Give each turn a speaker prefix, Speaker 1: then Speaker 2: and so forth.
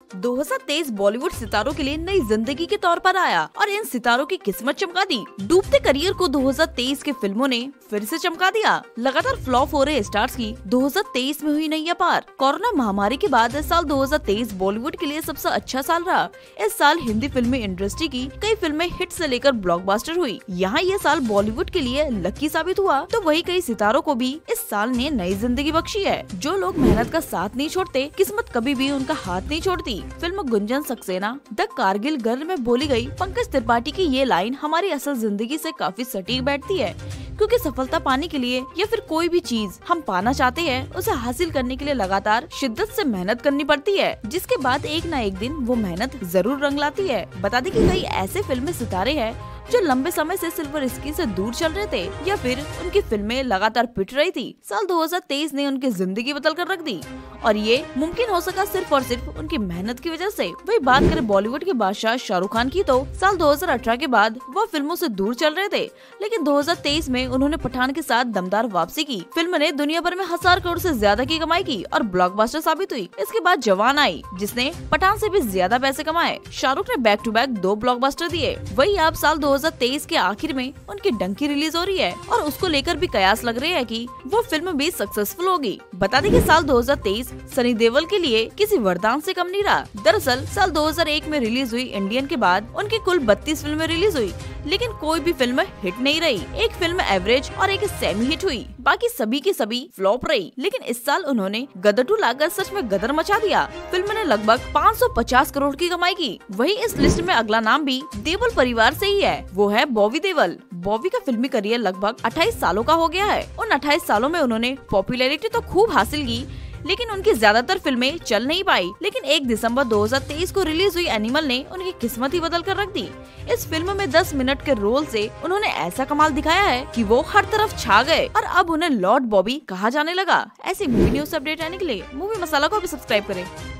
Speaker 1: 2023 बॉलीवुड सितारों के लिए नई जिंदगी के तौर पर आया और इन सितारों की किस्मत चमका दी। डूबते करियर को 2023 के फिल्मों ने फिर से चमका दिया। लगातार फ्लॉप हो रहे स्टार्स की 2023 में हुई नैया पार। कोरोना महामारी के बाद इस साल 2023 बॉलीवुड के लिए सबसे अच्छा साल रहा। इस साल हिंदी फिल्मी इंडस्ट्री की कई फिल्में हिट से लेकर ब्लॉकबस्टर हुई। यहाँ ये साल बॉलीवुड के लिए लकी साबित हुआ, तो वही कई सितारों को भी इस साल ने नई जिंदगी बख्शी है। जो लोग मेहनत का साथ नहीं छोड़ते, किस्मत कभी भी उनका हाथ नहीं छोड़ती। Film Gunjan Saxena the Kargil girl में बोली गई पंकज त्रिपाठी की ये लाइन हमारी असल जिंदगी से काफी सटीक बैठती है, क्योंकि सफलता पाने के लिए या फिर कोई भी चीज हम पाना चाहते हैं, उसे हासिल करने के लिए लगातार शिद्दत से मेहनत करनी पड़ती है, जिसके बाद एक न एक दिन वो मेहनत जरूर रंग लाती है। बता दें कि कई ऐसे फिल्मी सितारे हैं जो लंबे समय से सिल्वर स्क्रीन से दूर चल रहे थे या फिर उनकी फिल्में लगातार पिट रही थी। साल 2023 ने उनकी जिंदगी बदल कर रख दी और ये मुमकिन हो सका सिर्फ और सिर्फ उनकी मेहनत की वजह से। वही बात करें बॉलीवुड के बादशाह शाहरुख खान की, तो साल 2018 के बाद वह फिल्मों से दूर चल रहे थे, लेकिन 2023 में उन्होंने पठान के साथ दमदार वापसी की। फिल्म ने दुनिया भर में 1000 करोड़ से ज्यादा की कमाई की और ब्लॉकबस्टर साबित हुई। इसके बाद जवान आई, जिसने पठान से भी ज्यादा पैसे कमाए। शाहरुख ने बैक टू बैक 2 ब्लॉकबस्टर दिए। वही अब साल 2023 के आखिर में उनकी डंकी रिलीज हो रही है और उसको लेकर भी कयास लग रहे हैं कि वो फिल्म भी सक्सेसफुल होगी। बता दें कि साल 2023 सनी देओल के लिए किसी वरदान से कम नहीं रहा। दरअसल साल 2001 में रिलीज हुई इंडियन के बाद उनकी कुल 32 फिल्में रिलीज हुई, लेकिन कोई भी फिल्म हिट नहीं रही। एक फिल्म एवरेज और एक सेमी हिट हुई, बाकी सभी की सभी फ्लॉप रही। लेकिन इस साल उन्होंने गदर 2 लाकर सच में गदर मचा दिया। फिल्म ने लगभग 550 करोड़ की कमाई की। वही इस लिस्ट में अगला नाम भी देओल परिवार से ही है, वो है बॉबी देओल। बॉबी का फिल्मी करियर लगभग 28 सालों का हो गया है। उन 28 सालों में उन्होंने पॉपुलैरिटी तो खूब हासिल की, लेकिन उनकी ज्यादातर फिल्में चल नहीं पाई। लेकिन 1 दिसंबर 2023 को रिलीज हुई एनिमल ने उनकी किस्मत ही बदल कर रख दी। इस फिल्म में 10 मिनट के रोल से उन्होंने ऐसा कमाल दिखाया है कि वो हर तरफ छा गए और अब उन्हें लॉर्ड बॉबी कहा जाने लगा। ऐसी मूवी न्यूज अपडेट आने के लिए मूवी मसाला को भी सब्सक्राइब करें।